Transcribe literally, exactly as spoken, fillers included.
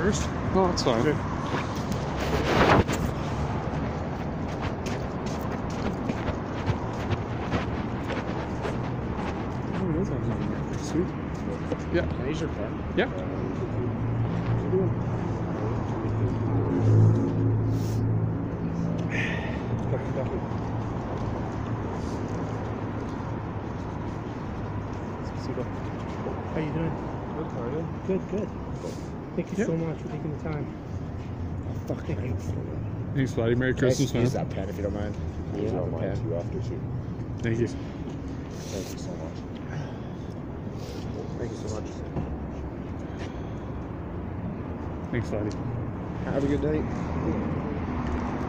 first. No, that's fine. Okay. Oh, it is on there. Sweet. Yeah. Can I use your pen? Yeah. How you doing? Good, how are you? Good, good. Thank you Yeah. so much for taking the time. Oh, fuck, thank you. Thanks, buddy. Merry Christmas, Can I use man. that pen if you don't mind? Yeah. Use that pen. You after too. Thank you. Thank you so much. Thank you so much. Thanks, buddy. Have a good day.